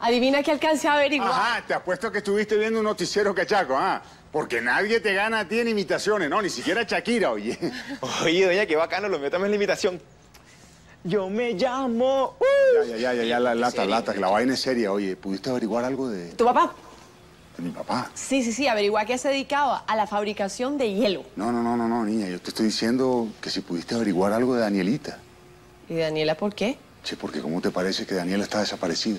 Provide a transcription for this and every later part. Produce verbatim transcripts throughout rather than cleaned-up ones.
Adivina qué alcancé a averiguar. Ajá, te apuesto que estuviste viendo un noticiero cachaco, ¿ah? Porque nadie te gana a ti en imitaciones, ¿no? Ni siquiera Shakira, oye. Oye, doña, qué bacano, lo mío también es la imitación. Yo me llamo... Uh. Ya, ya, ya, ya, ya, la lata, lata, que la vaina es seria. Oye, ¿pudiste averiguar algo de...? ¿Tu papá? ¿De mi papá? Sí, sí, sí, averigué a qué se dedicaba, a la fabricación de hielo. No, no, no, no, no, niña, yo te estoy diciendo que si pudiste averiguar algo de Danielita. ¿Y Daniela por qué? Che, porque ¿cómo te parece que Daniela está desaparecida?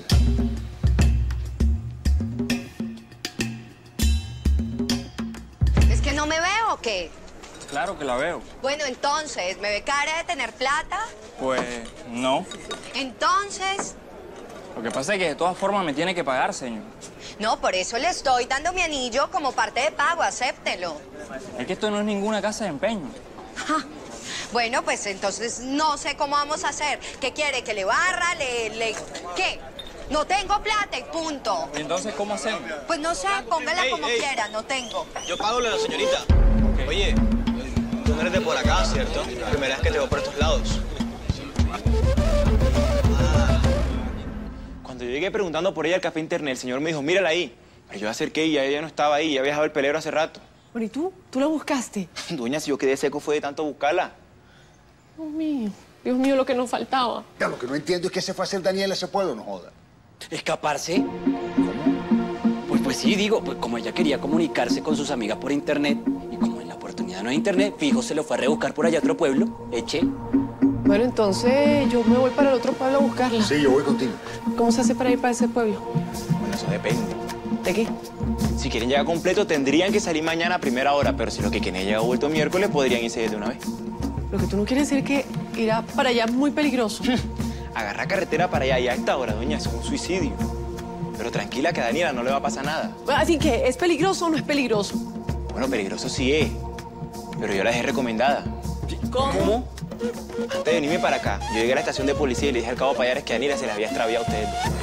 ¿Es que no me veo o qué? Claro que la veo. Bueno, entonces, ¿me ve cara de tener plata? Pues no. Entonces... Lo que pasa es que de todas formas me tiene que pagar, señor. No, por eso le estoy dando mi anillo como parte de pago, acéptelo. Es que esto no es ninguna casa de empeño. Ja. Bueno, pues entonces no sé cómo vamos a hacer. ¿Qué quiere? ¿Que le barra? ¿Le, le... qué? No tengo plata y punto. ¿Y entonces cómo hacemos? Pues no sé, póngala Ey, como ey. quiera, no tengo. Yo pago lo de la señorita. Okay. Oye, tú no eres de por acá, ¿cierto? Primera vez que te veo por estos lados. Cuando yo llegué preguntando por ella al café internet, el señor me dijo, mírala ahí. Pero yo acerqué y ella no estaba ahí, ya había dejado el peligro hace rato. Bueno, ¿y tú? ¿Tú la buscaste? Doña, si yo quedé seco fue de tanto buscarla. Dios mío, Dios mío, lo que nos faltaba. Ya, lo que no entiendo es que se fue a hacer Daniela ese pueblo, no joda. ¿Escaparse? Pues, pues sí, digo, pues como ella quería comunicarse con sus amigas por internet, y como en la oportunidad no hay internet, fijo se lo fue a rebuscar por allá a otro pueblo, eche. Bueno, entonces yo me voy para el otro pueblo a buscarla. Sí, yo voy contigo. ¿Cómo se hace para ir para ese pueblo? Bueno, eso depende. ¿De qué? Si quieren llegar completo, tendrían que salir mañana a primera hora, pero si lo que quieren llegar vuelto miércoles, podrían irse de una vez. Lo que tú no quieres decir es que ir a para allá es muy peligroso. Agarra carretera para allá y a esta hora, doña, eso es un suicidio. Pero tranquila que a Daniela no le va a pasar nada. Así que, ¿es peligroso o no es peligroso? Bueno, peligroso sí es, pero yo la dejé recomendada. ¿Cómo? ¿Cómo? Antes de venirme para acá, yo llegué a la estación de policía y le dije al cabo Payares que a Daniela se le había extraviado a ustedes dos.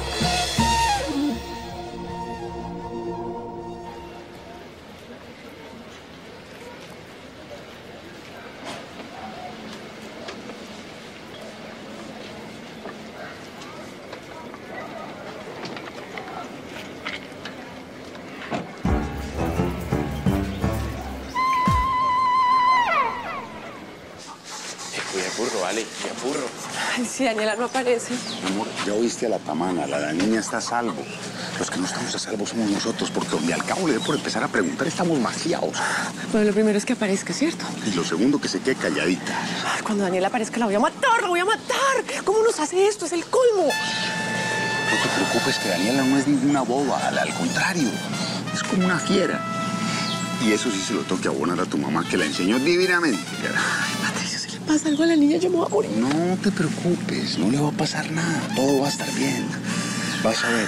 Burro, vale, ya burro. Ay, si Daniela no aparece. Mi amor, ya oíste a la tamana, la, la niña está a salvo. Los que no estamos a salvo somos nosotros, porque donde al cabo le dé por empezar a preguntar estamos maciados. Bueno, lo primero es que aparezca, ¿cierto? Y lo segundo, que se quede calladita. Ay, cuando Daniela aparezca la voy a matar, la voy a matar. ¿Cómo nos hace esto? Es el colmo. No te preocupes, que Daniela no es ninguna boba, al, al contrario, es como una fiera. Y eso sí se lo tengo que abonar a tu mamá, que la enseñó divinamente. Ay, Patricia, si le pasa algo a la niña, yo me voy a morir. No te preocupes, no le va a pasar nada, todo va a estar bien. Vas a ver.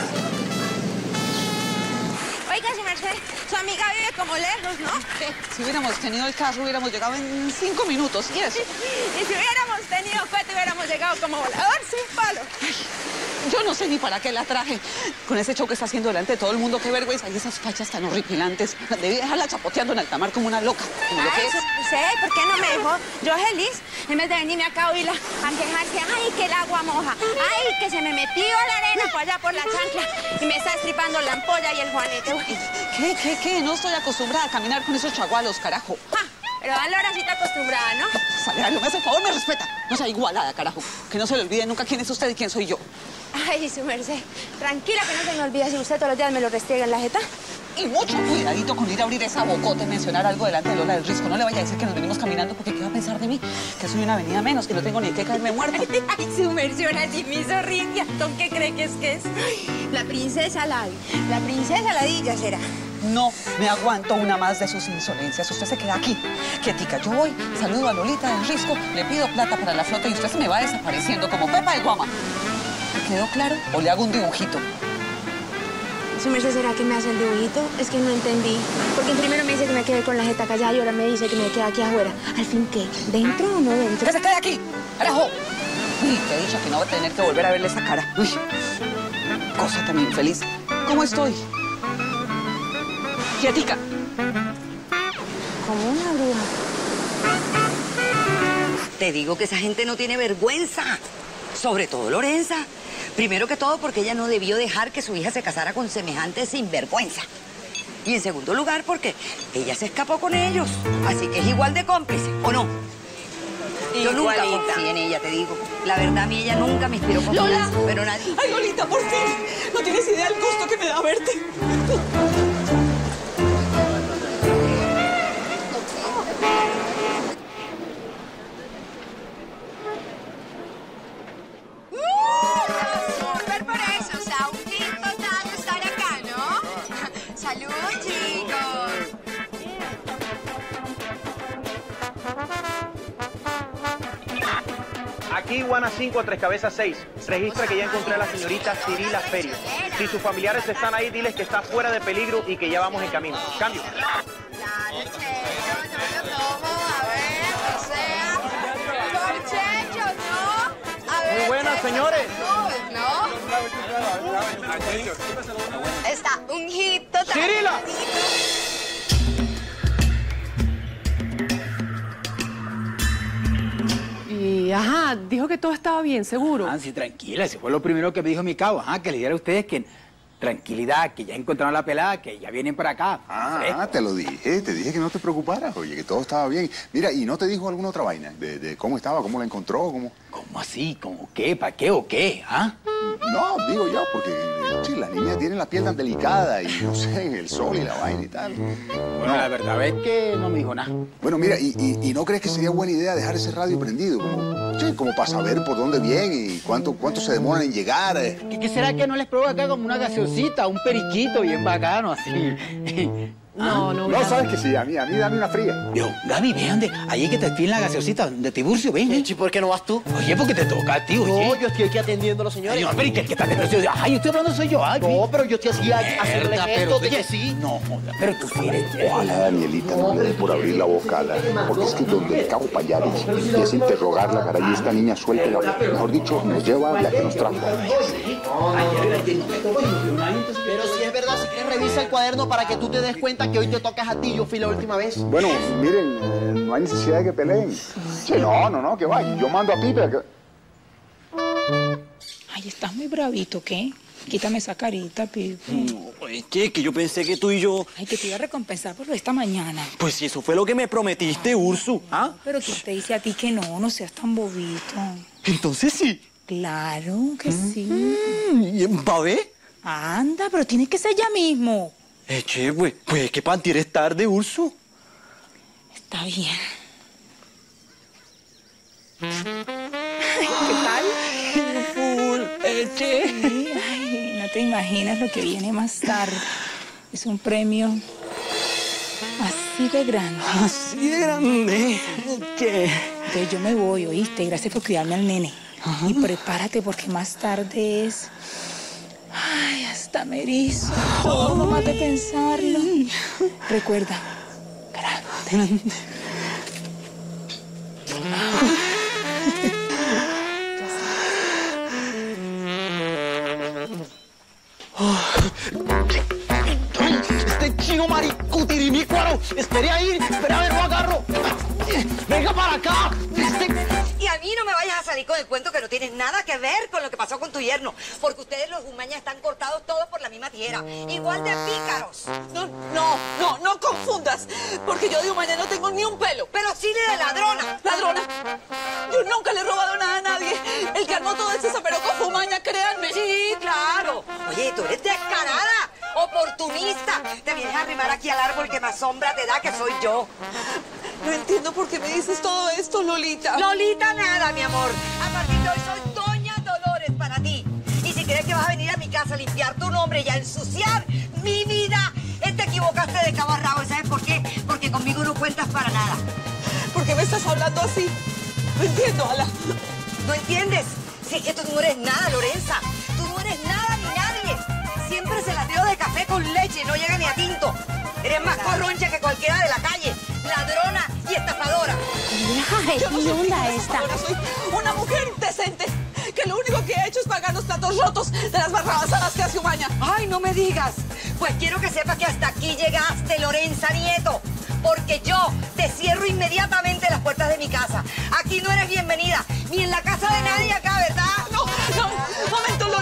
Oiga, su merced, su amiga vive como lejos, ¿no? Sí, si hubiéramos tenido el caso, hubiéramos llegado en cinco minutos, y eso. Y si hubiéramos tenido cuenta, hubiéramos llegado como volador sin palo. Ay, yo no sé ni para qué la traje. Con ese show que está haciendo delante de todo el mundo, qué vergüenza. Y esas fachas tan horripilantes. Debí dejarla chapoteando en alta mar como una loca. Como lo que Ay, es. su merced, ¿por qué no me dejó? Yo feliz, en vez de venirme acá a oírla a quejarse. Ay, que el agua moja. Ay, que se me metió la arena por allá por la chancla. Y me está estripando la ampolla y el juanete. Uy. ¿Qué, qué, qué? No estoy acostumbrada a caminar con esos chagualos, carajo. Ja, pero a Laura sí está acostumbrada, ¿no? Salario, me hace el favor, me respeta. No sea igualada, carajo. Que no se le olvide nunca quién es usted y quién soy yo. Ay, su merced, tranquila que no se me olvida si usted todos los días me lo restriega en la jeta. Y mucho cuidadito con ir a abrir esa bocota y mencionar algo delante de Lola del Risco. No le vaya a decir que nos venimos caminando porque ¿qué va a pensar de mí? Que soy una avenida menos, que no tengo ni en qué caerme muerta. Ay, su merced, ahora sí me hizo rir. ¿Con qué cree que es que es? La princesa Lavi. La princesa Ladilla será. No me aguanto una más de sus insolencias. Usted se queda aquí, quietica. Yo voy, saludo a Lolita del Risco, le pido plata para la flota y usted se me va desapareciendo como Pepa de Guama. ¿Me quedó claro? ¿O le hago un dibujito? Su merced, ¿será que me hace el dibujito? Es que no entendí. Porque primero me dice que me quede con la jeta callada y ahora me dice que me quede aquí afuera. ¿Al fin qué? ¿Dentro o no dentro? ¡Que se quede aquí! ¡Carajo! Uy, qué dicha que no va a tener que volver a verle esa cara. Uy, cosa tan infeliz. ¿Cómo estoy? Quietica. Como una bruja. Te digo que esa gente no tiene vergüenza. Sobre todo Lorenza. Primero que todo porque ella no debió dejar que su hija se casara con semejante sinvergüenza. Y en segundo lugar porque ella se escapó con ellos. Así que es igual de cómplice, ¿o no? Yo nunca confié en ella, te digo. La verdad, a mí ella nunca me inspiró confianza, ¡Lola! pero nadie... ¡Ay, Lolita, por fin! No tienes idea del gusto que me da verte. Súper por eso, o sea, un hit total estar acá, ¿no? ¡Salud, chicos! Aquí Iguana cinco, Tres Cabezas seis. Registra que ya encontré a la señorita Cirila Ferio. Si sus familiares están ahí, diles que está fuera de peligro y que ya vamos en camino. Cambio. Claro, Checho, no lo tomo, a ver, o sea, por Checho, ¿no? A ver, Muy buenas, Checho, señores. ¿no? Está un hit total. ¡Cirila! Y, ajá, dijo que todo estaba bien, seguro. Ah, sí, tranquila, ese fue lo primero que me dijo mi cabo. Ajá, que le diera a ustedes que tranquilidad, que ya encontraron la pelada, que ya vienen para acá. Ah, ah, te lo dije, te dije que no te preocuparas, oye, que todo estaba bien. Mira, ¿y no te dijo alguna otra vaina? De, de cómo estaba, cómo la encontró, cómo... ¿Cómo así? ¿Cómo qué? ¿Para qué o qué? ¿Ah? No, digo yo, porque sí, las niñas tienen la piel tan delicada y no sé, el sol y la vaina y tal. Bueno, no. La verdad es que no me dijo nada. Bueno, mira, ¿y, y, y no crees que sería buena idea dejar ese radio prendido? Como, sí, como para saber por dónde viene y cuánto, cuánto se demoran en llegar. ¿Qué, qué será que no les provoca acá como una gaseosita, un periquito bien bacano, así? No, no, No, sabes que sí, a mí, a mí dame una fría. Yo, Gaby, ve dónde, ahí que te piden la gaseosita de Tiburcio, ven. ¿Y por qué no vas tú? Oye, porque te toca a ti, oye. No, yo estoy aquí atendiendo a los señores. Ay, no, pero ¿y qué, qué tal de precio? Ay, yo estoy hablando soy yo, ay. No, pero yo estoy así haciendo el Mierda, gesto pero de que oye, sí. No, joda, pero tú quieres. Ojalá Danielita no le dé por abrir la boca a la... Porque es que donde el cabo Payares empieza a interrogarla, caray, y esta niña suelta la boca. Mejor dicho, nos lleva la que nos trajo. Pero si es verdad, si quieres revisa el cuaderno para que tú te des cuenta que hoy te tocas a ti. Yo fui la última vez. Bueno, miren, eh, no hay necesidad de que peleen. Sí, no, no, no, que va. Yo mando a Pipe. Que... Ay, estás muy bravito, ¿qué? Quítame esa carita, Pipe. No, es que, que yo pensé que tú y yo... Ay, que te iba a recompensar por esta mañana. Pues si eso fue lo que me prometiste, Ursu. ¿Ah? Pero ¿quién te dice a ti que no? No seas tan bobito. Entonces sí. Claro que mm. sí. ¿Y en Babé? Anda, pero tiene que ser ya mismo. Eh, che, pues, pues es que pantir es tarde, Ursu. Está bien. ¿Qué tal? Full, eche. Sí, ay, no te imaginas lo que viene más tarde. Es un premio así de grande. Así de grande. ¿Qué? Entonces yo me voy, ¿oíste? Gracias por cuidarme al nene. Ajá. Y prepárate porque más tarde es... Ay, hasta me erizo. Todo nomás de pensarlo. Recuerda, grande. Este chino maricutirimícuaro. Espere ahí. Espera a ver, lo agarro. Venga para acá. Este... Y a mí no me vayas a salir con el cuento que no tiene nada que ver con lo que pasó con tu yerno. Porque ustedes los Umaña están cortados todos por la misma tierra. Igual de pícaros. No, no, no, no confundas. Porque yo de Umaña no tengo ni un pelo. Pero sí de ladrona. ¿Ladrona? Yo nunca le he robado nada a nadie. El que armó todo ese zaperoco fue Umaña, créanme. Sí, claro. Oye, tú eres descarada, oportunista. Te vienes a arrimar aquí al árbol que más sombra te da, que soy yo. No entiendo por qué me dices todo esto, Lolita. Lolita nada, mi amor. A partir de hoy soy Doña Dolores para ti. Y si crees que vas a venir a mi casa a limpiar tu nombre y a ensuciar mi vida, te equivocaste de cabo a rabo. ¿Sabes por qué? Porque conmigo no cuentas para nada. ¿Por qué me estás hablando así? No entiendo, Ala. ¿No entiendes? Si es que tú no eres nada, Lorenza. Tú no eres nada ni nadie. Siempre se la dio de café con leche, no llega ni a tinto. Eres más corroncha que cualquiera de la calle. Ladrona y estafadora. Yo no soy una estafadora, soy una mujer decente. Que lo único que he hecho es pagar los platos rotos de las barrabasadas que hace Umaña. Ay, no me digas. Pues quiero que sepas que hasta aquí llegaste, Lorenza Nieto. Porque yo te cierro inmediatamente las puertas de mi casa. Aquí no eres bienvenida, ni en la casa de nadie acá, ¿verdad? No, no, un momento, Loli.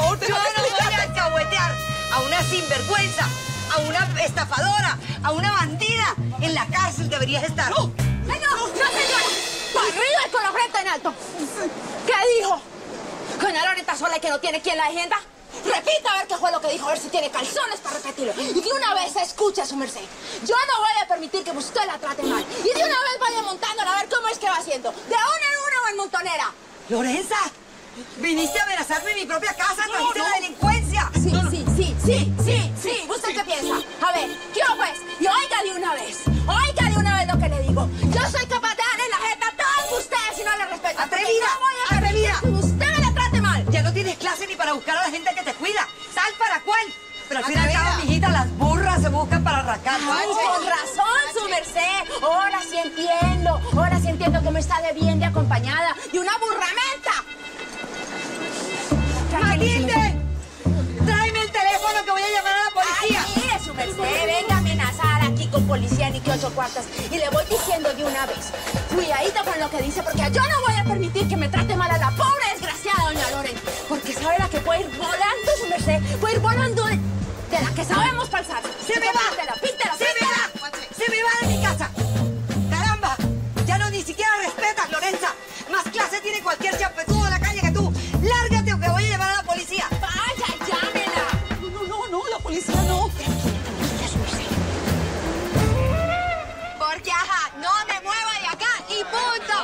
favor, Yo no voy a alcahuetear a una sinvergüenza, a una estafadora, a una bandida. En la cárcel deberías estar. ¡No! ¡No, no, señora! ¡Para arriba y con la frente en alto! ¿Qué dijo? ¿Doña Lorenta sola y que no tiene quien la defienda? Repita a ver qué fue lo que dijo, a ver si tiene calzones para repetirlo. Y de una vez escuche a su merced. Yo no voy a permitir que usted la trate mal. Y de una vez vaya montándola a ver cómo es que va haciendo. ¿De una en una o en montonera? Lorenza, viniste a amenazarme en mi propia casa, trajiste la delincuencia. Sí, sí, sí, sí, sí, sí. ¿Usted qué piensa? A ver, ¿qué pues? Y oiga de una vez, oiga de una vez lo que le digo. Yo soy capaz de darle la jeta a todos ustedes si no le respeto. ¡Atrevida! No voy a ¡Atrevida! que usted me la trate mal. Ya no tienes clase ni para buscar a la gente que te cuida. ¿Sal para cuál? Pero al fin y al cabo, mijita, las burras se buscan para arrancar. Ay, con razón, su merced. Ahora sí entiendo. Ahora sí entiendo cómo está de bien de acompañada de una burramenta. ¡Matilde! ¡Tráeme el teléfono que voy a llamar a la policía! Ay, mire, su merced, venga a amenazar aquí con policía ni que ocho cuartas. Y le voy diciendo de una vez, cuidadito con lo que dice, porque yo no voy a permitir que me trate mal a la pobre desgraciada doña Loren. Porque sabe la que puede ir volando, su merced, puede ir volando de, de la que sabemos calzar. ¡Se me va! Pístela, pístela, ¡Se me va! ¡Se me va de mi casa! ¡Caramba! Ya no ni siquiera respetas, Lorenza. Más clase tiene cualquier champetudo de la calle que tú. ¡Lárgate o que voy a llamar a la policía! ¡Vaya, llámela! No, no, no, la policía no. Porque, ajá, no me mueva de acá y punto.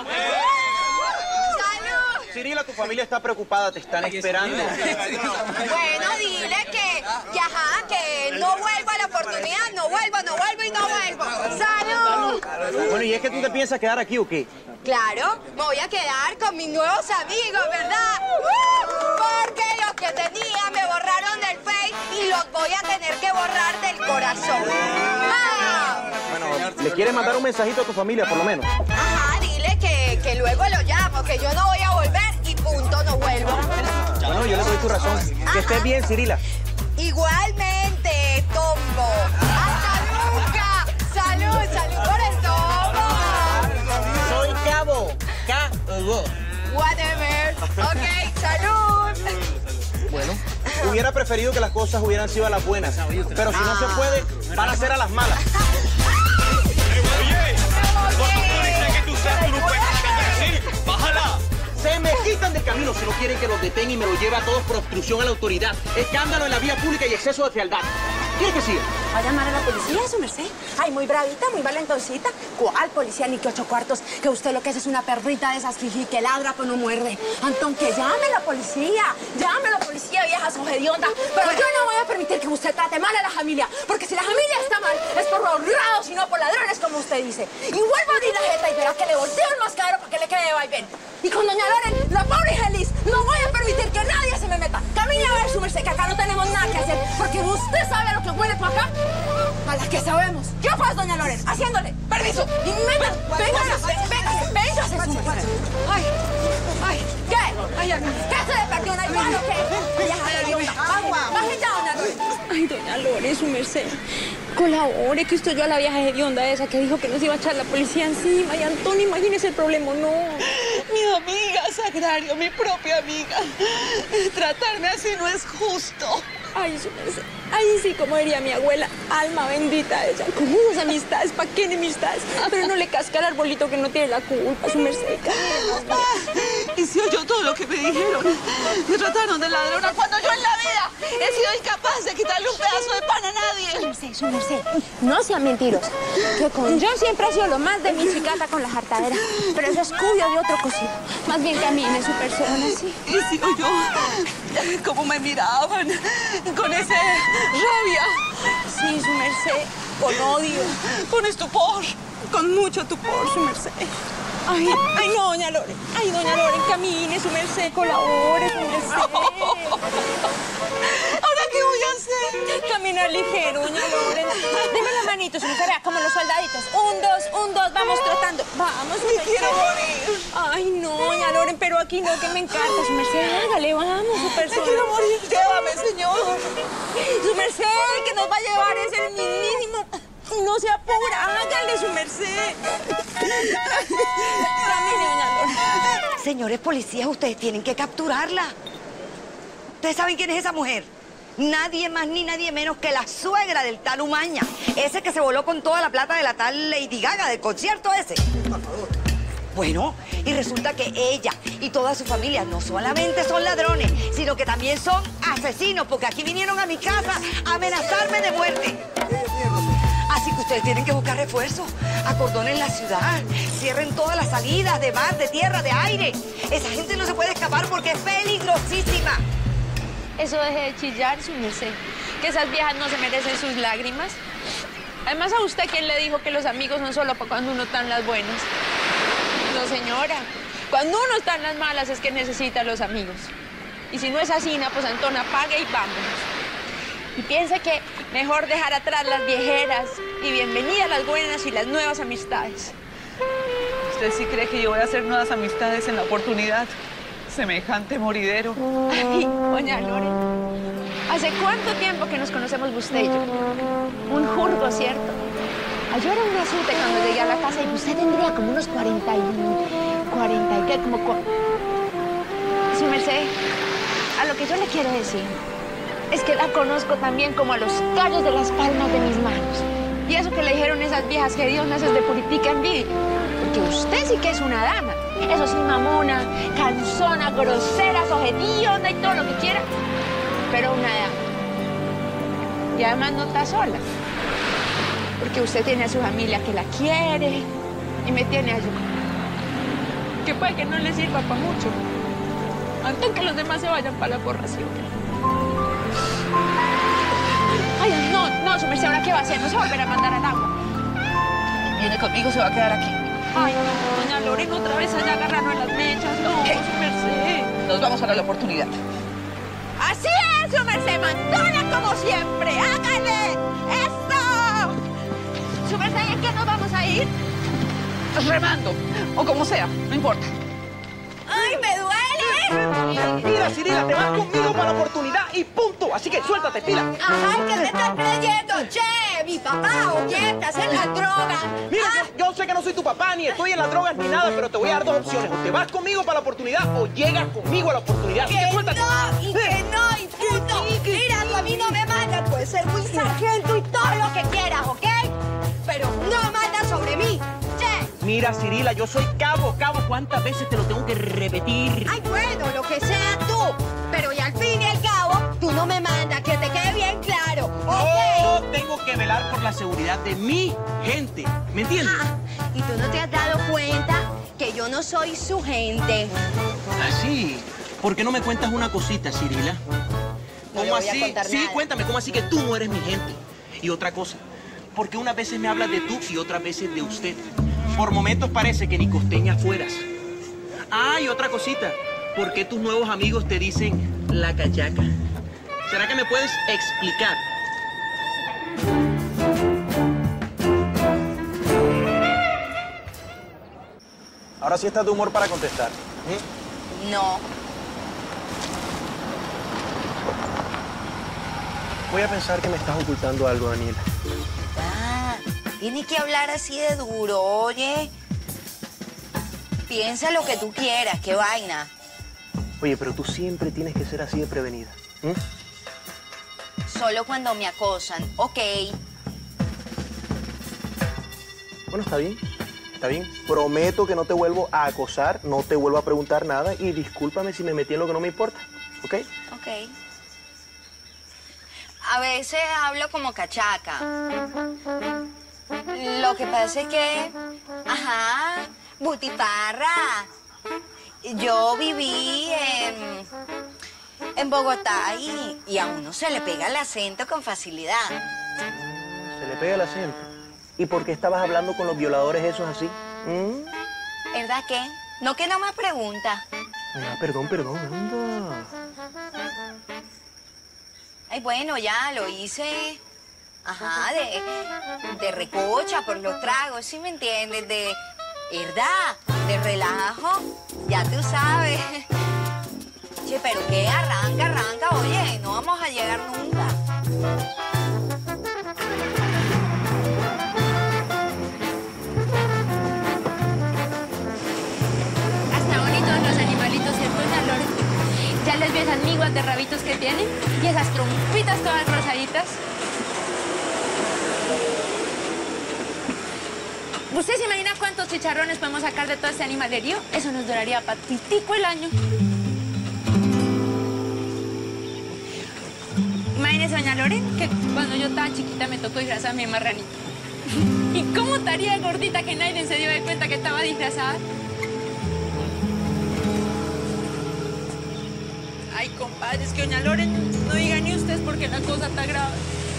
¡Salud! Cirila, tu familia está preocupada, te están esperando. Bueno, dile que, que, ajá, que no vuelvo a la oportunidad, no vuelvo, no vuelvo y no vuelvo. ¡Salud! Bueno, ¿y es que tú te piensas quedar aquí o qué? Claro, me voy a quedar con mis nuevos amigos, ¿verdad? Porque los que tenía me borraron del Face y los voy a tener que borrar del corazón. ¡Ah! Bueno, ¿le quieres mandar un mensajito a tu familia, por lo menos? Ajá, dile que, que luego lo llamo, que yo no voy a volver y punto, no vuelvo. Bueno, yo le doy tu razón. Que estés bien, Cirila. Igualmente, Tombo. ¡Hasta nunca! ¡Salud, salud por el Tombo! Soy Cabo. Cabo. Whatever. Ok, salud. Bueno, hubiera preferido que las cosas hubieran sido a las buenas. Pero si no se puede, van a ser a las malas. ¡Bájala! Se me quitan del camino si no quieren que los detenga y me lo lleve a todos por obstrucción a la autoridad, escándalo en la vía pública y exceso de fealdad. ¿Quiere que siga? ¿Va a llamar a la policía, su merced? Ay, muy bravita, muy valentoncita. ¿Cuál policía ni que ocho cuartos? Que usted lo que es es una perrita de esas jiji que ladra pero no muerde. Antón, que llame a la policía. Llame a la policía, vieja sojedionda. Pero yo no voy a permitir que usted trate mal a la familia. Porque si la familia está mal, es por ahorrados y no por ladrones, como usted dice. Y vuelva a abrir la jeta y verá que le volteo el mascaro para que le quede de vaivén. Y con doña Loren, la pobre Gelis, no voy a permitir que nadie se me meta. Camine a ver, su merced, que acá no tenemos nada que hacer. Porque usted sabe lo que huele por acá. A las que sabemos. ¿Qué fue, doña Loren? Haciéndole. Permiso. Y meta. Véngase, véngase, véngase, su merced. Ay, ay. ¿Qué? Ay, ¿qué se le perdió una igual o qué? Vieja hedionda. Baje ya, doña Loren. Ay, doña Lore, su merced. Colabore, que usted oyó a la vieja hedionda esa que dijo que nos iba a echar la policía encima. Y Antonio, imagínese el problema, no. Mi amiga, Sagrario, mi propia amiga. Tratarme así no es justo. Ay, su merced. Ay, sí, como diría mi abuela, alma bendita ella. Con esas amistades, ¿para qué enemistades? Pero no le casca el arbolito que no tiene la culpa, su merced. Ah, y si oyó todo lo que me dijeron. Me trataron de ladrona cuando yo en la vida he sido incapaz de quitarle un pedazo de pan a nadie. Su merced, su merced, no sean mentirosos. Que con yo siempre he sido lo más de mi chicata con la jartadera. Pero eso es cubio de otro cocido. Más bien camine su persona, sí. Y si oyó cómo me miraban con ese rabia. Sí, su merced, con odio, con estupor, con mucho tupor, su merced. Ay, ay, no, doña Loren. Ay, doña Loren, camine, su merced, colabore, su merced. ¿Ahora qué voy a hacer? Caminar ligero, doña Loren. Deme la manito, su merced, vea, como los soldaditos. Un, dos, un, dos, vamos trotando. Vamos, su merced. quiero morir. Ay, no, doña Loren, pero aquí no, que me encanta, su merced. Hágale, vamos, su persona. Me quiero morir, llévame, señor. Su merced, que nos va a llevar es el mismísimo. No se apura, hágale, su merced. Camine, doña Loren. Señores policías, ustedes tienen que capturarla. ¿Ustedes saben quién es esa mujer? Nadie más ni nadie menos que la suegra del tal Umaña. Ese que se voló con toda la plata de la tal Lady Gaga, del concierto ese. Por favor. Bueno, y resulta que ella y toda su familia no solamente son ladrones, sino que también son asesinos, porque aquí vinieron a mi casa a amenazarme de muerte. Así que ustedes tienen que buscar refuerzos. Acordonen la ciudad, cierren todas las salidas de mar, de tierra, de aire. Esa gente no se puede escapar porque es peligrosísima. Eso deje de chillar, su merced. Que esas viejas no se merecen sus lágrimas. Además, ¿a usted quién le dijo que los amigos son solo para cuando uno está en las buenas? No, señora. Cuando uno está en las malas es que necesita a los amigos. Y si no es así, pues Antona, pague y vámonos. Y piense que mejor dejar atrás las viejeras y bienvenida las buenas y las nuevas amistades. ¿Usted sí cree que yo voy a hacer nuevas amistades en la oportunidad? Semejante moridero. Ay, doña Lore, ¿hace cuánto tiempo que nos conocemos usted y yo? Un jurgo, ¿cierto? Ay, yo era un asunto cuando llegué a la casa y usted tendría como unos cuarenta y... cuarenta y qué, como... Cu... Su merced, a lo que yo le quiero decir es que la conozco también como a los callos de las palmas de mis manos. Y eso que le dijeron esas viejas que Dios nace de puritica envidia. Porque usted sí que es una dama. Eso sí, mamona, cansona, grosera, sojedionda y todo lo que quiera. Pero una dama. Y además no está sola. Porque usted tiene a su familia que la quiere y me tiene a yo. Que puede que no le sirva para mucho. Antes que los demás se vayan para la porración. Ay, no, no, su merced, ¿ahora qué va a hacer? ¿No se volverá a mandar al agua? Viene conmigo, se va a quedar aquí. Ay, no, doña Lorena, otra vez allá agarrarnos en las mechas. No, ¿Qué? su merced. Nos vamos a dar la oportunidad. Así es, su merced, mandona como siempre. ¡Hágale! ¡Eso! Su merced, ¿y en qué nos vamos a ir? Remando, o como sea, no importa. ¡Ay, me duele! Mira, Cirila, te vas conmigo para la oportunidad y punto. Así que suéltate, pila. Ajá, ¿qué te estás creyendo? Che, mi papá, oye, estás en la droga. Mira, ah. yo, yo sé que no soy tu papá, ni estoy en las drogas, ni nada, pero te voy a dar dos opciones. O te vas conmigo para la oportunidad o llegas conmigo a la oportunidad. Así que, que suéltate. no, y que no, y punto. Mira, tú a mí no me mandas. Puedes ser muy sargento y todo lo que quieras, ¿ok? Pero no mandas sobre mí. Mira, Cirila, yo soy cabo, cabo. ¿Cuántas veces te lo tengo que repetir? Ay, bueno, lo que sea tú. Pero y al fin y al cabo, tú no me mandas, que te quede bien claro, ¿ok? Yo tengo que velar por la seguridad de mi gente, ¿me entiendes? Ah, y tú no te has dado cuenta que yo no soy su gente. Ah, sí. ¿Por qué no me cuentas una cosita, Cirila? No le ¿Cómo voy a así? contar Sí, nada. cuéntame, ¿cómo así que tú no eres mi gente? Y otra cosa, porque unas veces me hablas de tú y otras veces de usted. Por momentos parece que ni costeña fueras. Ah, y otra cosita. ¿Por qué tus nuevos amigos te dicen la cachaca? ¿Será que me puedes explicar? Ahora sí está de humor para contestar. ¿Mm? No. Voy a pensar que me estás ocultando algo, Daniela. Ah, tienes que hablar así de duro, oye. Piensa lo que tú quieras, qué vaina. Oye, pero tú siempre tienes que ser así de prevenida. ¿Mm? Solo cuando me acosan, ok. Bueno, está bien, está bien. Prometo que no te vuelvo a acosar, no te vuelvo a preguntar nada y discúlpame si me metí en lo que no me importa, ¿ok? Ok. A veces hablo como cachaca. Lo que pasa es que... Ajá, butifarra. Yo viví en, en Bogotá y, y a uno se le pega el acento con facilidad. Se le pega el acento. ¿Y por qué estabas hablando con los violadores esos así? ¿Mm? ¿Verdad que? No que no me pregunta. Ah, perdón, perdón, anda. Ay, bueno, ya lo hice, ajá, de, de recocha por los tragos, ¿sí me entiendes? De, ¿verdad? De relajo, ya tú sabes. Che, pero qué, arranca, arranca, oye, no vamos a llegar nunca. Hasta bonitos los animalitos, ¿cierto, doña Lore? Ya les ves amigos todas de rabitos que tiene y esas trompitas todas rosaditas. ¿Usted se imagina cuántos chicharrones podemos sacar de todo este animalerío? Eso nos duraría patitico el año. Imagínese, doña Loren, que cuando yo estaba chiquita me tocó disfrazarme de marranito. ¿Y cómo estaría gordita que nadie se dio de cuenta que estaba disfrazada? Ay, compadre, es que doña Loren, no diga ni ustedes porque la cosa está grave.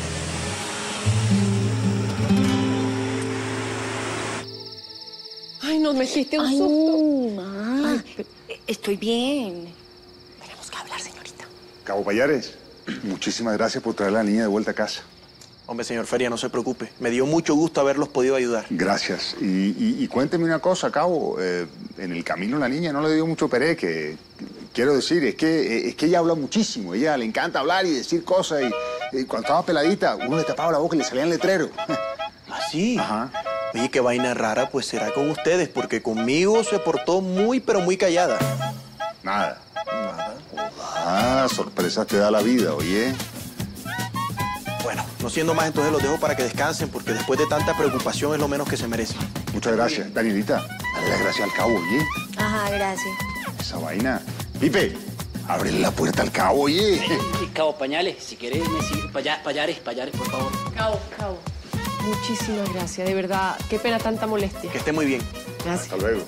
Ay, nos metiste un Ay, susto. ma. Ay, estoy bien. Tenemos que hablar, señorita. Cabo Payares, muchísimas gracias por traer a la niña de vuelta a casa. Hombre, señor Feria, no se preocupe. Me dio mucho gusto haberlos podido ayudar. Gracias. Y, y, y cuénteme una cosa, Cabo. Eh, en el camino la niña no le dio mucho peré, que quiero decir, es que, es que ella habla muchísimo. Ella le encanta hablar y decir cosas. Y, y cuando estaba peladita, uno le tapaba la boca y le salían letreros. ¿Ah, sí? Ajá. Oye, qué vaina rara, pues será con ustedes, porque conmigo se portó muy, pero muy callada. Nada. Nada. Ah, sorpresas te da la vida, oye. Bueno, no siendo más, entonces los dejo para que descansen, porque después de tanta preocupación es lo menos que se merecen. Muchas gracias. Danielita, dale las gracias al Cabo, oye. Ajá, gracias. Esa vaina. Pipe, ábrele la puerta al Cabo, oye. Cabo, pañales, si querés me sirve. Paya, payares, payares, por favor. Cabo, Cabo. Muchísimas gracias, de verdad. Qué pena tanta molestia. Que esté muy bien. Gracias. Hasta luego.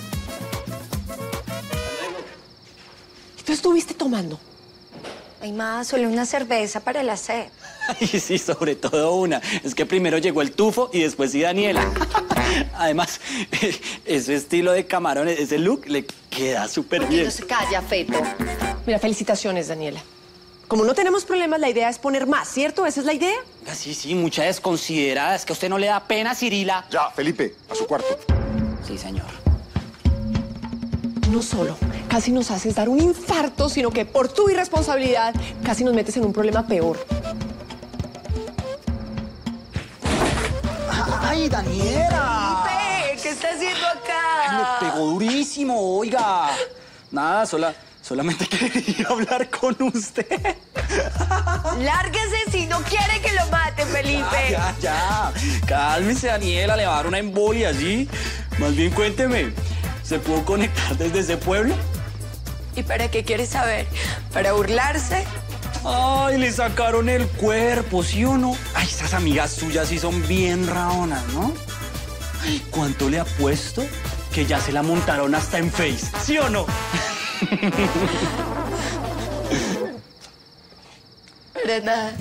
¿Tú estuviste tomando? Ay, ma, solo una cerveza para el sed. Ay, sí, sobre todo una. Es que primero llegó el tufo y después sí Daniela. Además, ese estilo de camarones, ese look le queda súper bien. No se calla, Feto. Mira, felicitaciones, Daniela. Como no tenemos problemas, la idea es poner más, ¿cierto? ¿Esa es la idea? Ah, sí, sí, mucha desconsiderada. Es que a usted no le da pena, Cirila. Ya, Felipe, a su cuarto. Sí, señor. No solo casi nos haces dar un infarto, sino que por tu irresponsabilidad casi nos metes en un problema peor. ¡Ay, Daniela! Felipe, ¿qué está haciendo acá? Me pegó durísimo, oiga. Nada, sola, solamente quería hablar con usted. Lárguese si no quiere que lo mate, Felipe. Ya, ya, ya. Cálmese, Daniela, le va a dar una embolia, ¿sí? Más bien, cuénteme, ¿se pudo conectar desde ese pueblo? ¿Y para qué quiere saber? ¿Para burlarse? Ay, le sacaron el cuerpo, ¿sí o no? Ay, esas amigas suyas sí son bien raonas, ¿no? Ay, ¿cuánto le apuesto que ya se la montaron hasta en Face, ¿sí o no? Para nada.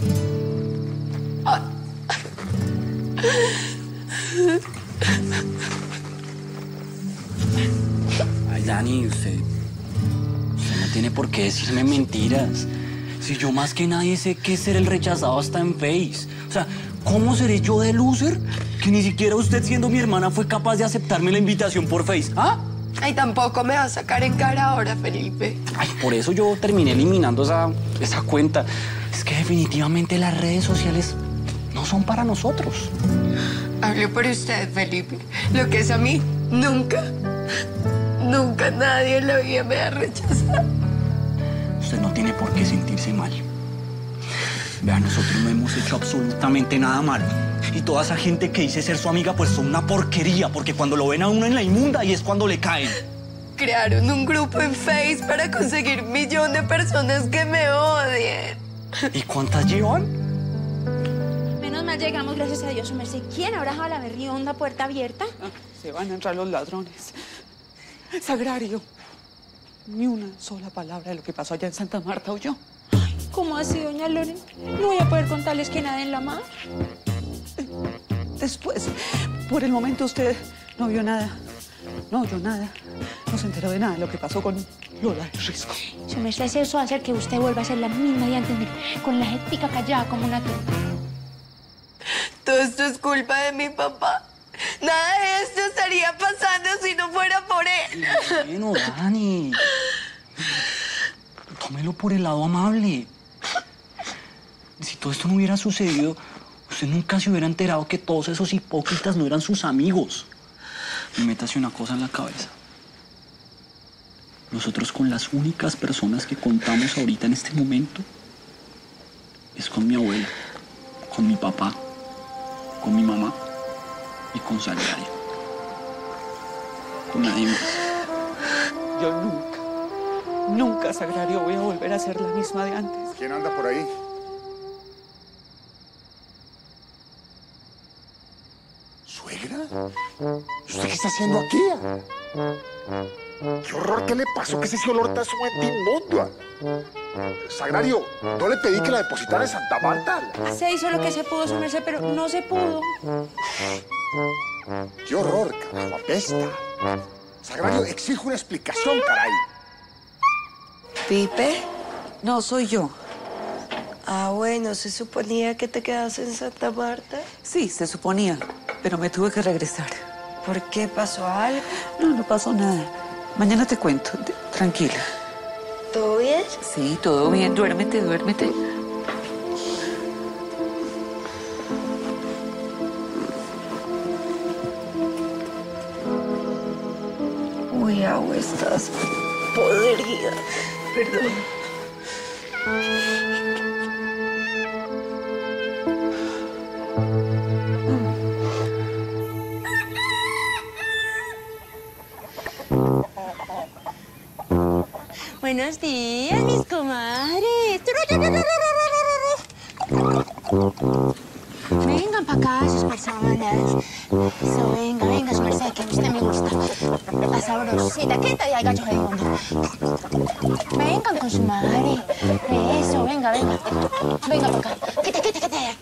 Ay, Dani, usted... Usted no tiene por qué decirme mentiras. Si yo más que nadie sé qué es ser el rechazado hasta en Face. O sea, ¿cómo seré yo de loser que ni siquiera usted, siendo mi hermana, fue capaz de aceptarme la invitación por Face? ¿Ah? Ay, tampoco me va a sacar en cara ahora, Felipe. Ay, por eso yo terminé eliminando esa, esa cuenta. Es que definitivamente las redes sociales no son para nosotros. Hablo por usted, Felipe. Lo que es a mí, nunca, nunca nadie en la vida me ha rechazado. Usted no tiene por qué sentirse mal. Vea, nosotros no hemos hecho absolutamente nada malo. Y toda esa gente que dice ser su amiga, pues son una porquería, porque cuando lo ven a uno en la inmunda, y es cuando le caen. Crearon un grupo en Face para conseguir un millón de personas que me odien. ¿Y cuántas llevan? Menos mal llegamos, gracias a Dios, su merced. ¿Quién habrá dejado la berrionda puerta abierta? Ah, se van a entrar los ladrones. Sagrario, ni una sola palabra de lo que pasó allá en Santa Marta oyó. ¿Cómo así, doña Loren? ¿No voy a poder contarles que nada en la mar? Después, por el momento usted no vio nada, no oyó nada, no se enteró de nada de lo que pasó con Lola del Risco. Su merced, eso va a hacer que usted vuelva a ser la misma de antes, mire, con la jetica callada como una tonta. Todo esto es culpa de mi papá. Nada de esto estaría pasando si no fuera por él. Bueno, Dani. Tómelo por el lado amable. Si todo esto no hubiera sucedido, usted nunca se hubiera enterado que todos esos hipócritas no eran sus amigos. Y métase una cosa en la cabeza. nosotros con las únicas personas que contamos ahorita en este momento es con mi abuela, con mi papá, con mi mamá y con Sagrario. Con nadie más. Yo nunca, nunca, Sagrario, voy a volver a ser la misma de antes. ¿Quién anda por ahí? ¿Suegra? ¿Usted qué está haciendo aquí? ¡Qué horror! ¿Qué le pasó? ¿Qué es ese olor tan sumamente inmundo? Sagrario, ¿no le pedí que la depositara en Santa Marta? Se hizo lo que se pudo, su merced, pero no se pudo. ¡Qué horror, carajo! ¡Apesta! Sagrario, exijo una explicación, caray. ¿Pipe? No, soy yo. Ah, bueno, ¿se suponía que te quedas en Santa Marta? Sí, se suponía, pero me tuve que regresar. ¿Por qué? ¿Pasó algo? No, no pasó nada. Mañana te cuento. De- Tranquila. ¿Todo bien? Sí, todo bien. Duérmete, duérmete. Uy, agua, estás podrida. Perdón. Buenos días, mis comadres. Vengan para acá, sus personas. Eso, venga, venga, su merced, que a usted me gusta. La sabrosita, ¿qué tal el gallo hediondo? Vengan con su madre. Eso, venga, venga. Venga para acá. Quete, quete, quete.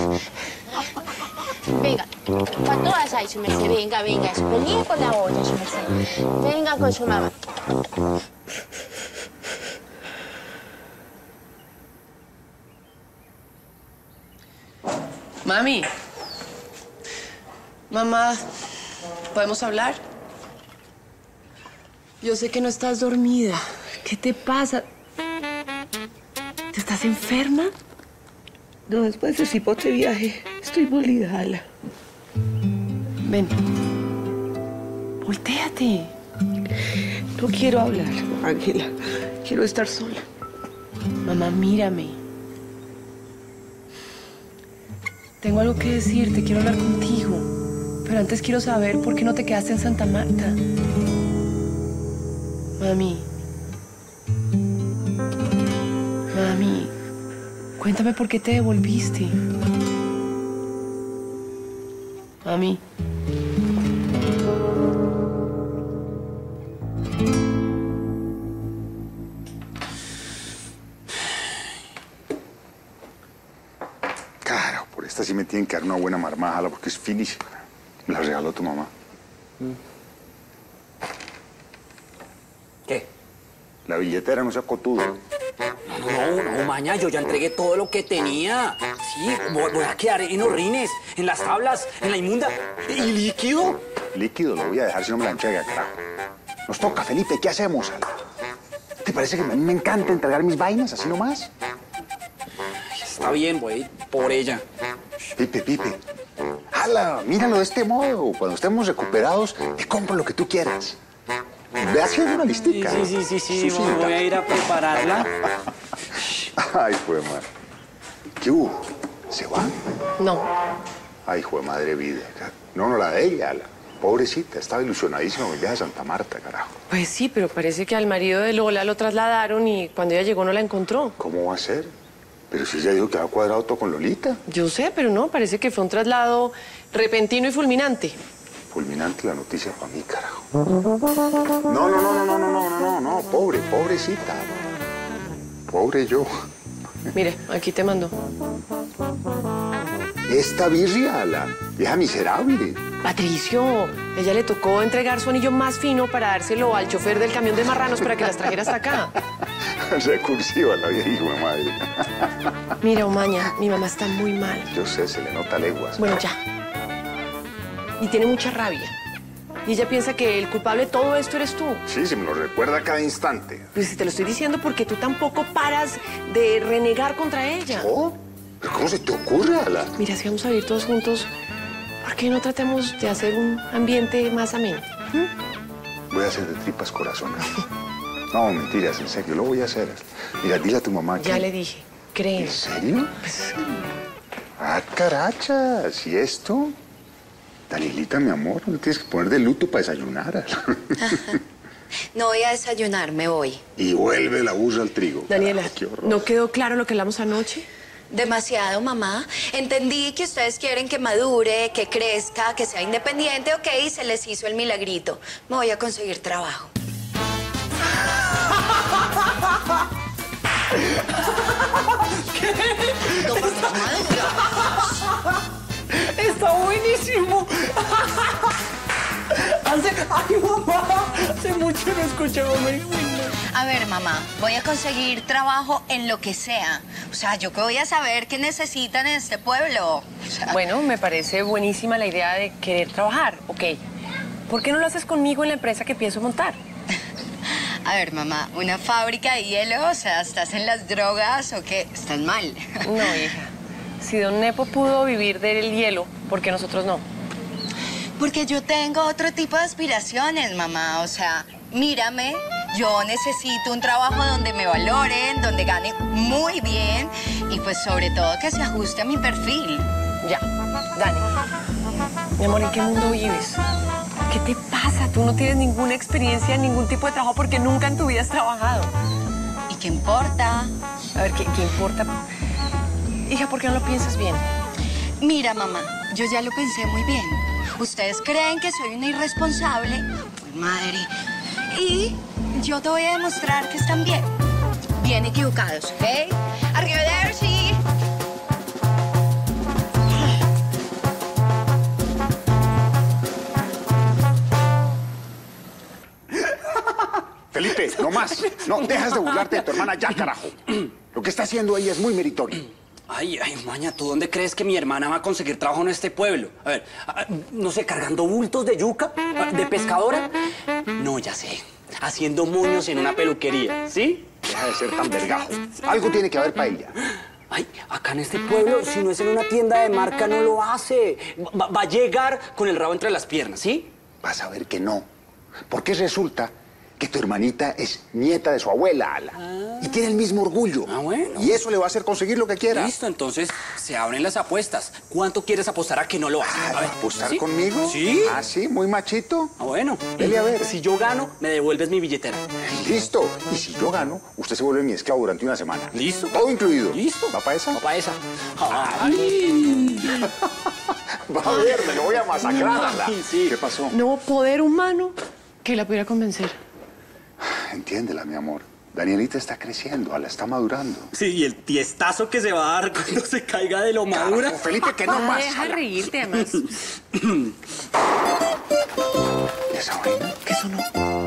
Venga, para todas ahí, su merced. Venga, venga, eso. Venid con la olla, su merced. Vengan con su mamá. Mami. Mamá, ¿podemos hablar? Yo sé que no estás dormida. ¿Qué te pasa? ¿Te estás enferma? No, después de ese hipote viaje, estoy molida, Ala. Ven. Voltéate. No quiero hablar, Ángela. Quiero estar sola. Mamá, mírame. Tengo algo que decirte, quiero hablar contigo. Pero antes quiero saber por qué no te quedaste en Santa Marta. Mami. Mami. Cuéntame por qué te devolviste. Mami. Claro, por esta sí me tienen que dar una buena marmajala porque es finísima. Me la regaló tu mamá. ¿Qué? La billetera no sea cotuda. No, no, maña, yo ya entregué todo lo que tenía. Sí, voy, voy a quedar en los rines, en las tablas, en la inmunda. ¿Y líquido? Líquido lo voy a dejar si no me la entrega, carajo. Nos toca, Felipe, ¿qué hacemos? ¿Te parece que a mí me encanta entregar mis vainas así nomás? Está bien, voy por ella. Pipe, Pipe. Hala, míralo de este modo. Cuando estemos recuperados, te compro lo que tú quieras. Ve haciendo una listica. Sí, sí, sí, sí, sí. Susita. Voy a ir a prepararla. Ay, jue madre. ¿Qué hubo? ¿Se va? No. Ay, jue madre vida. No, no la de ella, la pobrecita. Estaba ilusionadísima con el viaje a Santa Marta, carajo. Pues sí, pero parece que al marido de Lola lo trasladaron y cuando ella llegó no la encontró. ¿Cómo va a ser? Pero si ella dijo que había cuadrado todo con Lolita. Yo sé, pero no, parece que fue un traslado repentino y fulminante. Fulminante la noticia para mí, carajo. No, no, no, no, no, no, no, no, no, no, pobre, pobrecita. Pobre yo. Mire, aquí te mando. Esta birria, la vieja miserable. Patricio, ella le tocó entregar su anillo más fino para dárselo al chofer del camión de marranos para que las trajera hasta acá. Recursiva la vieja hijo de madre. Mira, Omaña, mi mamá está muy mal. Yo sé, se le nota leguas. Bueno, ya. Y tiene mucha rabia. Y ella piensa que el culpable de todo esto eres tú. Sí, se me lo recuerda a cada instante. Pues te lo estoy diciendo porque tú tampoco paras de renegar contra ella. ¿Oh? ¿Pero cómo se te ocurre, Ala? Mira, si vamos a vivir todos juntos, ¿por qué no tratamos de hacer un ambiente más ameno? ¿Mm? Voy a hacer de tripas corazón. No, mentiras, en serio, lo voy a hacer. Mira, dile a tu mamá que... Ya le dije, créeme. ¿En serio? Ah, carachas, ¿y esto? Danielita, mi amor, no tienes que poner de luto para desayunar. No voy a desayunar, me voy. Y vuelve la burra al trigo. Daniela, Carajo, qué horror. ¿no quedó claro lo que hablamos anoche? Demasiado, mamá. Entendí que ustedes quieren que madure, que crezca, que sea independiente, ok, y se les hizo el milagrito. Me voy a conseguir trabajo. ¿Qué? Está buenísimo. Hace... Ay, mamá, hace mucho no escuchaba. A ver, mamá, voy a conseguir trabajo en lo que sea. O sea, ¿yo qué voy a saber qué necesitan en este pueblo? O sea... Bueno, me parece buenísima la idea de querer trabajar, ok. ¿Por qué no lo haces conmigo en la empresa que pienso montar? A ver, mamá, una fábrica de hielo, o sea, ¿estás en las drogas o qué? Estás mal. No, hija. Si don Nepo pudo vivir del hielo, ¿por qué nosotros no? Porque yo tengo otro tipo de aspiraciones, mamá. O sea, mírame, yo necesito un trabajo donde me valoren, donde gane muy bien y pues sobre todo que se ajuste a mi perfil. Ya, Dani. Mi amor, ¿en qué mundo vives? ¿Qué te pasa? Tú no tienes ninguna experiencia en ningún tipo de trabajo porque nunca en tu vida has trabajado. ¿Y qué importa? A ver, ¿qué, qué importa? Hija, ¿por qué no lo piensas bien? Mira, mamá, yo ya lo pensé muy bien. Ustedes creen que soy una irresponsable, pues madre. Y yo te voy a demostrar que están bien. Bien equivocados, ¿ok? Arrivederci. Felipe, no más. No, dejas de burlarte de tu hermana ya, carajo. Lo que está haciendo ella es muy meritorio. Ay, ay, Maña, ¿tú dónde crees que mi hermana va a conseguir trabajo en este pueblo? A ver, no sé, ¿cargando bultos de yuca? ¿De pescadora? No, ya sé. Haciendo moños en una peluquería, ¿sí? Deja de ser tan vergajo. Algo tiene que haber para ella. Ay, acá en este pueblo, si no es en una tienda de marca, no lo hace. Va, va a llegar con el rabo entre las piernas, ¿sí? Vas a ver que no. Porque resulta que tu hermanita es nieta de su abuela, Ala. Ah. Y tiene el mismo orgullo. Ah, bueno. Y eso le va a hacer conseguir lo que quiera. Listo, entonces se abren las apuestas. ¿Cuánto quieres apostar a que no lo hace? Ah, a ver, ¿apostar ¿sí? conmigo? Sí. Ah, sí, muy machito. Ah, bueno. Dele a ver. Si yo gano, me devuelves mi billetera. Listo. Y si yo gano, usted se vuelve mi esclavo durante una semana. Listo. Todo incluido. Listo. ¿Va para esa? Va para esa. Ay. Va a ver, me lo voy a masacrar, Ala. Ay, sí. ¿Qué pasó? No hubo poder humano que la pudiera convencer. Entiéndela, mi amor. Danielita está creciendo, Ala, está madurando. Sí, y el tiestazo que se va a dar cuando se caiga de lo madura. Carajo, Felipe, que no Ah, pasa. deja reírte, además. ¿Esa vaina? ¿Qué sonó?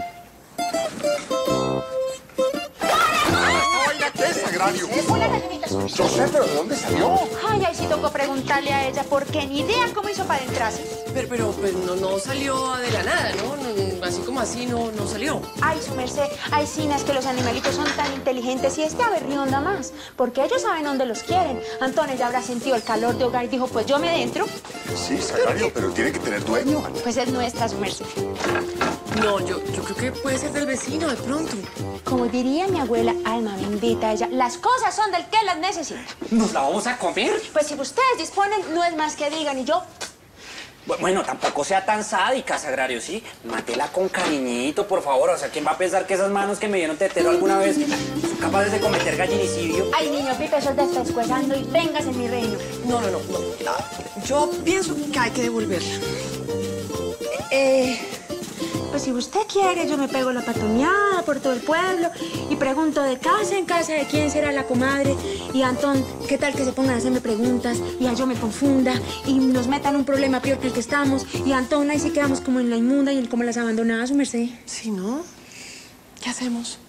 ¿Qué es sagrario? Yo sé, pero ¿de dónde salió? Ay, ahí sí tocó preguntarle a ella porque ni idea cómo hizo para adentrarse. Pero, pero, pues no, no salió de la nada, ¿no? No, así como así no, no salió. Ay, su merced, ay, Sina, es que los animalitos son tan inteligentes y este aberrionda más, porque ellos saben dónde los quieren. Antonio ya habrá sentido el calor de hogar y dijo, pues yo me dentro. Sí, sagrario, pero tiene que tener dueño. Pues es nuestra, su merced. No, yo, yo creo que puede ser del vecino de pronto. Como diría mi abuela, alma bendita ella, las cosas son del que las necesita. ¿Nos la vamos a comer? Pues si ustedes disponen, no es más que digan y yo... Bueno, tampoco sea tan sádica, Sagrario, ¿sí? Mátela con cariñito, por favor. O sea, ¿quién va a pensar que esas manos que me dieron tetero alguna vez son capaces de cometer gallinicidio? Ay, niño Pipe, eso te está escuezando y vengas en mi reino. No, no, no, no. Yo pienso que hay que devolverla. Eh... Pues si usted quiere, yo me pego la patoneada por todo el pueblo y pregunto de casa en casa de quién será la comadre. Y Antón, ¿qué tal que se pongan a hacerme preguntas y a yo me confunda y nos metan un problema peor que el que estamos? Y Antón, ahí sí quedamos como en la inmunda y en como las abandonadas, su merced. Sí, ¿no? ¿Qué hacemos?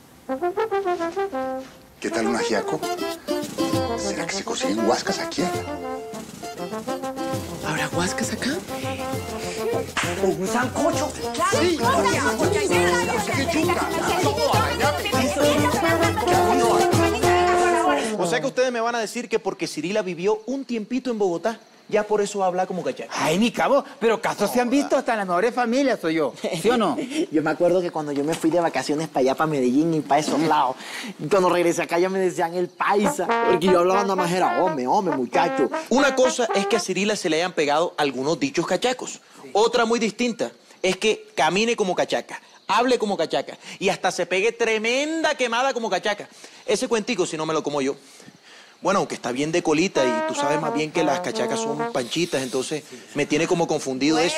¿Qué tal un ajiaco? ¿Será que se consiguen huascas aquí? ¿Habrá huascas acá? ¿Un sancocho? Sí, O sea que ustedes me van a decir que porque Cirila vivió un tiempito en Bogotá, ya por eso habla como cachaca. Ay, mi cabo, pero casos se han visto hasta en las mejores familias, soy yo. ¿Sí o no? Yo me acuerdo que cuando yo me fui de vacaciones para allá, para Medellín y para esos lados, cuando regresé acá ya me decían el paisa, porque yo hablaba nada más era hombre, hombre, muchacho. Una cosa es que a Cirila se le hayan pegado algunos dichos cachacos. Otra muy distinta es que camine como cachaca, hable como cachaca y hasta se pegue tremenda quemada como cachaca. Ese cuentico si no me lo como yo. Bueno, aunque está bien de colita y tú sabes más bien que las cachacas son panchitas, entonces me tiene como confundido eso.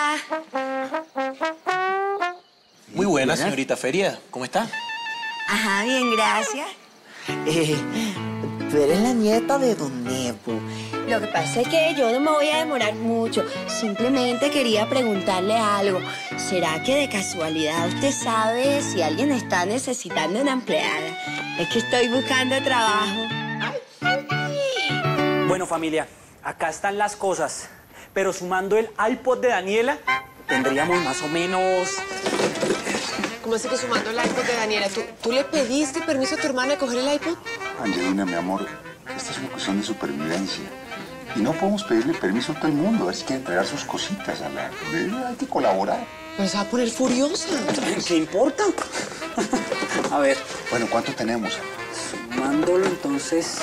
Muy buena, señorita Feria. ¿Cómo está? Ajá, bien, gracias. Eh, tú eres la nieta de Don Nepo. Lo que pasa es que yo no me voy a demorar mucho. Simplemente quería preguntarle algo. ¿Será que de casualidad usted sabe si alguien está necesitando una empleada? Es que estoy buscando trabajo. Bueno, familia, acá están las cosas. Pero sumando el iPod de Daniela, tendríamos más o menos... ¿Cómo así que sumando el iPod de Daniela? ¿Tú, ¿tú le pediste permiso a tu hermana de coger el iPod? Angelina, mi amor, esta es una cuestión de supervivencia. Y no podemos pedirle permiso a todo el mundo. A ver si quiere entregar sus cositas a la... Hay que colaborar. Pero se va a poner furiosa. ¿Qué importa? A ver. Bueno, ¿cuánto tenemos? Sumándolo, entonces...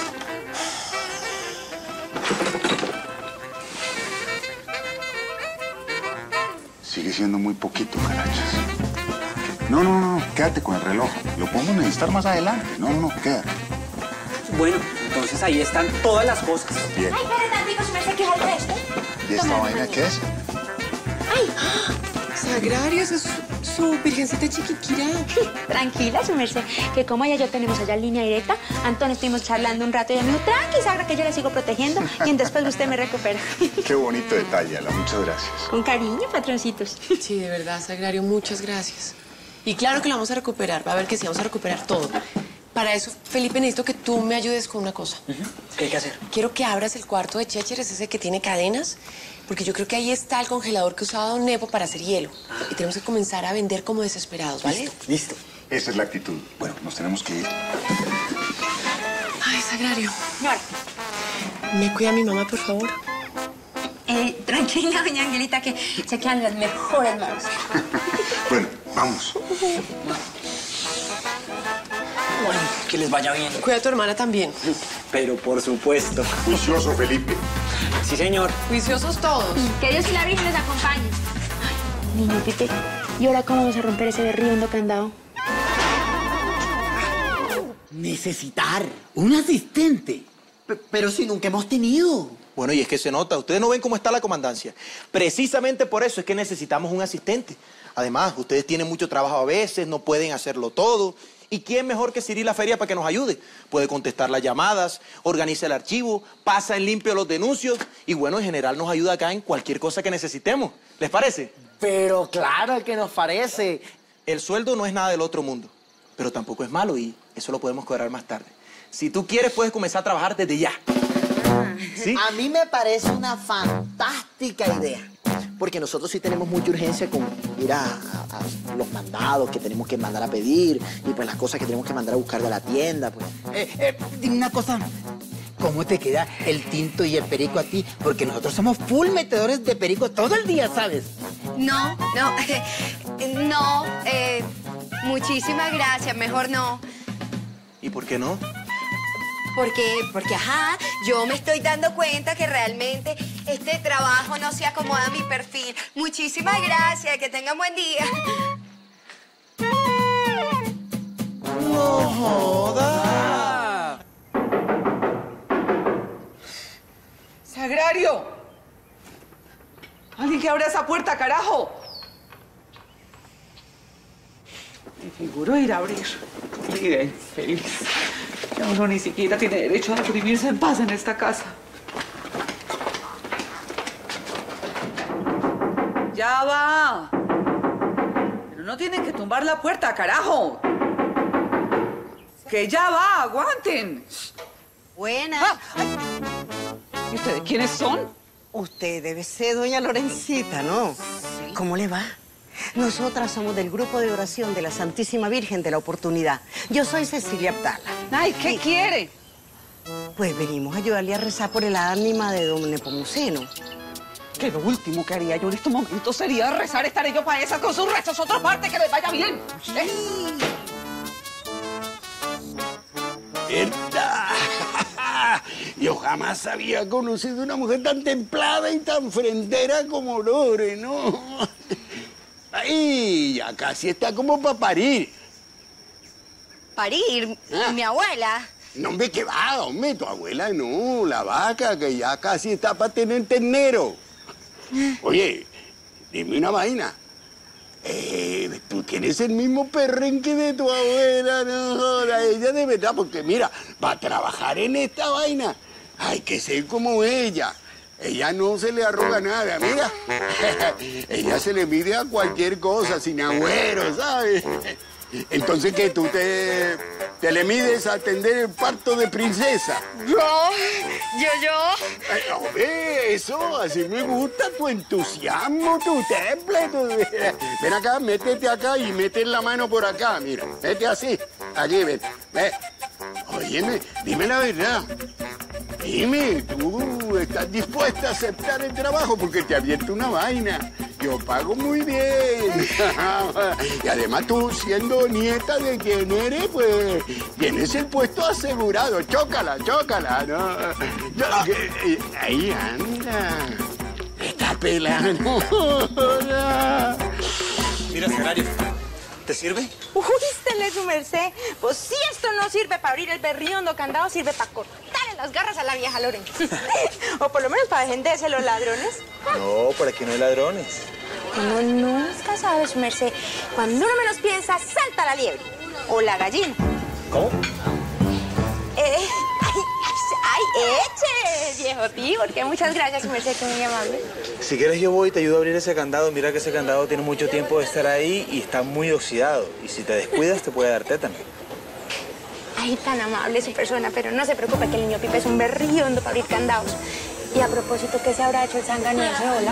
Sigue siendo muy poquito, carachas. No, no, no, no, quédate con el reloj. Lo podemos necesitar más adelante. No, no, no, quédate. Bueno, entonces ahí están todas las cosas. Bien. Ay, espere tantito, se me hace que es el resto. ¿Y esta vaina qué es? ¡Ay! Sagrario, esa es su, su virgencita chiquiquira. Tranquila, su merced, que como ella y yo tenemos allá línea directa, Antonio estuvimos charlando un rato y ella me dijo, tranqui, Sagra, que yo la sigo protegiendo y después usted me recupera. Qué bonito detalle, Ala. Muchas gracias. Con cariño, patroncitos. Sí, de verdad, Sagrario, muchas gracias. Y claro que la vamos a recuperar, va a ver que sí, vamos a recuperar todo. Para eso, Felipe, necesito que tú me ayudes con una cosa. Uh-huh. ¿Qué hay que hacer? Quiero que abras el cuarto de Chécheres, ese que tiene cadenas, porque yo creo que ahí está el congelador que usaba Don Nepo para hacer hielo. Y tenemos que comenzar a vender como desesperados, ¿vale? Listo, listo. Esa es la actitud. Bueno, nos tenemos que ir. Ay, Sagrario. Señora. ¿Me cuida a mi mamá, por favor? Eh, tranquila, doña Angelita, que se quedan las mejores manos. Bueno, vamos. Bueno, que les vaya bien. Cuida a tu hermana también. Pero por supuesto. Juicioso, Felipe. Sí, señor. Juiciosos todos. Que Dios y la Virgen les acompañen. Ay, niño Pepe, ¿y ahora cómo vamos a romper ese berriondo candado? Necesitar un asistente. P- pero si nunca hemos tenido. Bueno, y es que se nota. Ustedes no ven cómo está la comandancia. Precisamente por eso es que necesitamos un asistente. Además, ustedes tienen mucho trabajo a veces, no pueden hacerlo todo. ¿Y quién mejor que Cirila Feria para que nos ayude? Puede contestar las llamadas, organiza el archivo, pasa en limpio los denuncios y, bueno, en general nos ayuda acá en cualquier cosa que necesitemos. ¿Les parece? Pero claro que nos parece. El sueldo no es nada del otro mundo, pero tampoco es malo y eso lo podemos cobrar más tarde. Si tú quieres, puedes comenzar a trabajar desde ya. ¿Sí? A mí me parece una fantástica idea. Porque nosotros sí tenemos mucha urgencia con ir a, a, a los mandados que tenemos que mandar a pedir y pues las cosas que tenemos que mandar a buscar de la tienda, pues. Eh, eh, dime una cosa. ¿Cómo te queda el tinto y el perico a ti? Porque nosotros somos full metedores de perico todo el día, ¿sabes? No, no, no, eh, muchísimas gracias, mejor no. ¿Y por qué no? Porque, porque, ajá, yo me estoy dando cuenta que realmente este trabajo no se acomoda a mi perfil. Muchísimas gracias, que tengan buen día. ¡No joda! ¡Sagrario! ¡Alguien que abra esa puerta, carajo! Me figuro ir a abrir. Bien, feliz. Ya uno ni siquiera tiene derecho a deprimirse en paz en esta casa. ¡Ya va! Pero no tienen que tumbar la puerta, carajo. ¡Que ya va! ¡Aguanten! Buenas. ¿Y ustedes quiénes son? Usted debe ser doña Lorencita, ¿no? Sí. ¿Cómo le va? Nosotras somos del grupo de oración de la Santísima Virgen de la Oportunidad. Yo soy Cecilia Abdala. Ay, ¿qué y... quiere? Pues venimos a ayudarle a rezar por el ánima de don Nepomuceno. Que lo último que haría yo en estos momentos sería rezar, estaré yo para esas con sus rezos, otra parte, que les vaya bien. ¿Eh? ¡Verdad! Yo jamás había conocido una mujer tan templada y tan frentera como Lore, ¿no? Ay, ya casi está como para parir. ¿Parir? ¿Ah? ¿Mi abuela? No, hombre, ¿qué va, hombre? Tu abuela no, la vaca, que ya casi está para tener ternero. Oye, dime una vaina. Eh, tú tienes el mismo perrenque de tu abuela, no jodas, ella de verdad, porque mira, para trabajar en esta vaina hay que ser como ella. Ella no se le arruga nada, mira. Ella se le mide a cualquier cosa, sin agüero, ¿sabes? Entonces, ¿qué? ¿Tú te, te le mides a atender el parto de princesa? ¿Yo? ¿Yo, yo? Ay, hombre, eso, así me gusta tu entusiasmo, tu temple. Tu... Ven acá, métete acá y mete la mano por acá, mira. Vete así, aquí, ven. Ve. Óyeme, dime la verdad. Dime, ¿tú estás dispuesta a aceptar el trabajo? Porque te abierto una vaina. Yo pago muy bien. Y además tú, siendo nieta de quien eres, pues tienes el puesto asegurado. Chócala, chócala, ¿no? Ahí anda. Está pelando. Mira, Sagrario, ¿te sirve? Uy, usted su merced. Pues si esto no sirve para abrir el berriondo candado, sirve para cortarle las garras a la vieja Loren. O por lo menos para defenderse los ladrones. No, por aquí no hay ladrones. Uno nunca sabe, su merced. Cuando uno menos piensa, salta la liebre. O la gallina. ¿Cómo? Eh, ay, ay, eche, viejo tío, porque muchas gracias, su merced, que muy amable. Si quieres yo voy y te ayudo a abrir ese candado. Mira que ese candado tiene mucho tiempo de estar ahí y está muy oxidado. Y si te descuidas te puede dar tétano. Ay, tan amable su persona, pero no se preocupe que el niño Pipe es un berriondo para abrir candados. Y a propósito, ¿qué se habrá hecho el zángano ese, hola?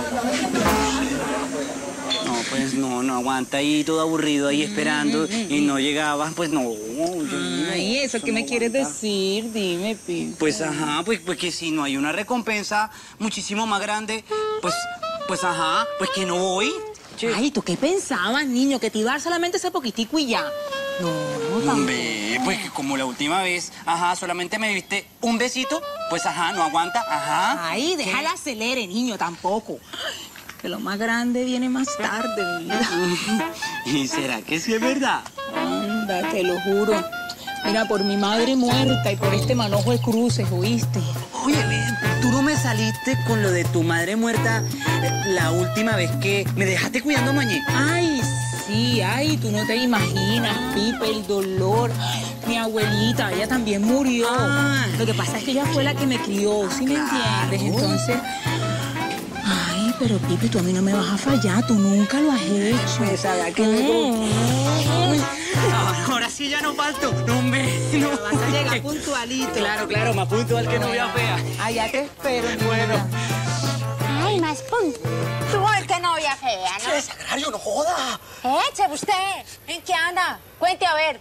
No, pues no, no aguanta ahí todo aburrido ahí esperando y no llegaba, pues no. Ay, ¿eso qué me quieres decir? Dime, Pipe. Pues ajá, pues, pues que si no hay una recompensa muchísimo más grande, pues, pues ajá, pues que no voy. Ay, ¿tú qué pensabas, niño? Que te iba a dar solamente ese poquitico y ya. No, tampoco. Hombre, pues que como la última vez, ajá, solamente me diste un besito, pues ajá, no aguanta, ajá. Ay, déjala acelere, niño, tampoco. Que lo más grande viene más tarde, mi vida. ¿Y será que sí es verdad? Anda, te lo juro. Mira, por mi madre muerta y por este manojo de cruces, ¿oíste? Oye, tú no me saliste con lo de tu madre muerta la última vez que me dejaste cuidando a Mañé. Ay, sí, ay, tú no te imaginas, Pipe, el dolor. Mi abuelita, ella también murió. Ah. Lo que pasa es que ella fue la que me crió, ¿sí me entiendes? Entonces... Ay, pero Pipe, tú a mí no me vas a fallar, tú nunca lo has hecho. Pues, ¿sabes qué me gusta? Ahora sí ya no falto. No, hombre, no. Vas a llegar puntualito. Claro, claro, más puntual que novia fea. Allá te espero, bueno. Ay, más puntual que novia fea, ¿no? ¡Che, Sagrario, no joda! Eche, usted, ¿en qué anda? Cuente a ver.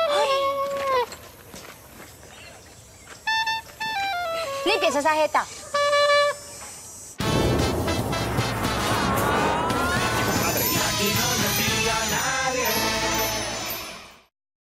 Limpies esa jeta.